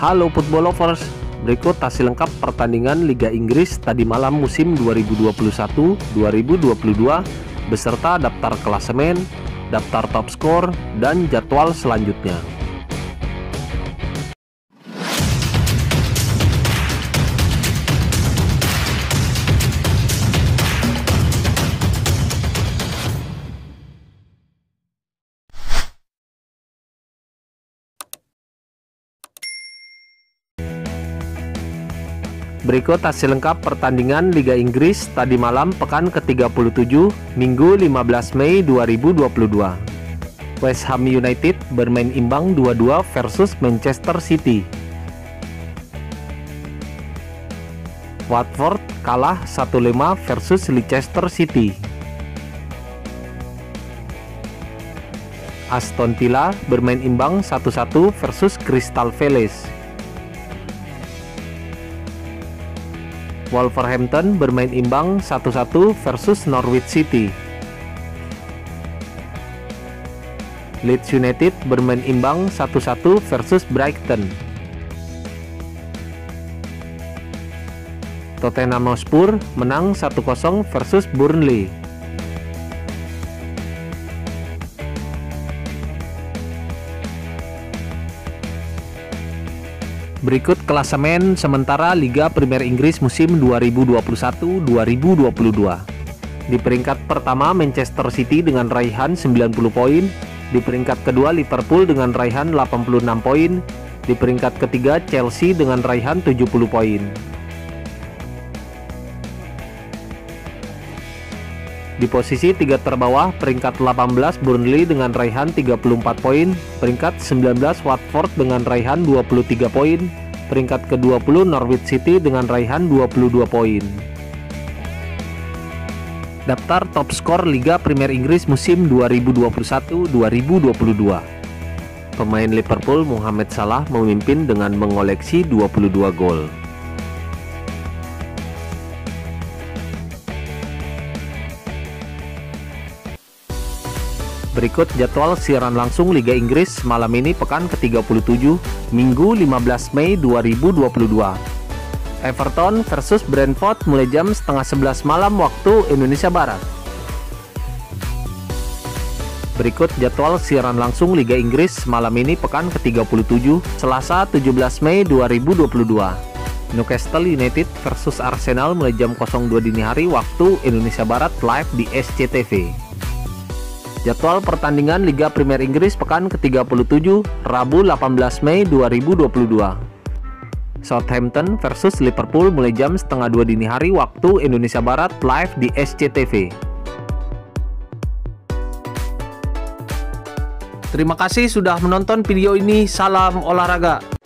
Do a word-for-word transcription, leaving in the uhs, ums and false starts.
Halo Football Lovers, berikut hasil lengkap pertandingan Liga Inggris tadi malam musim dua ribu dua puluh satu dua ribu dua puluh dua beserta daftar klasemen, daftar top skor, dan jadwal selanjutnya. Berikut hasil lengkap pertandingan Liga Inggris tadi malam pekan ke tiga puluh tujuh, Minggu lima belas Mei dua ribu dua puluh dua. West Ham United bermain imbang dua dua versus Manchester City. Watford kalah satu lima versus Leicester City. Aston Villa bermain imbang satu satu versus Crystal Palace. Wolverhampton bermain imbang satu satu versus Norwich City. Leeds United bermain imbang satu satu versus Brighton. Tottenham Hotspur menang satu kosong versus Burnley. Berikut klasemen sementara Liga Premier Inggris musim dua ribu dua puluh satu dua ribu dua puluh dua. Di peringkat pertama Manchester City dengan raihan sembilan puluh poin, di peringkat kedua Liverpool dengan raihan delapan puluh enam poin, di peringkat ketiga Chelsea dengan raihan tujuh puluh poin. Di posisi tiga terbawah, peringkat delapan belas Burnley dengan raihan tiga puluh empat poin, peringkat sembilan belas Watford dengan raihan dua puluh tiga poin, peringkat ke dua puluh Norwich City dengan raihan dua puluh dua poin. Daftar top skor Liga Premier Inggris musim dua ribu dua puluh satu dua ribu dua puluh dua. Pemain Liverpool Mohamed Salah memimpin dengan mengoleksi dua puluh dua gol. Berikut jadwal siaran langsung Liga Inggris malam ini pekan ke tiga puluh tujuh, Minggu lima belas Mei dua ribu dua puluh dua. Everton versus Brentford mulai jam setengah sebelas malam waktu Indonesia Barat. Berikut jadwal siaran langsung Liga Inggris malam ini pekan ke tiga puluh tujuh, Selasa tujuh belas Mei dua ribu dua puluh dua. Newcastle United versus Arsenal mulai jam nol dua dini hari waktu Indonesia Barat live di S C T V. Jadwal pertandingan Liga Premier Inggris pekan ke tiga puluh tujuh, Rabu delapan belas Mei dua ribu dua puluh dua. Southampton versus Liverpool mulai jam setengah dua dini hari waktu Indonesia Barat live di S C T V. Terima kasih sudah menonton video ini. Salam olahraga.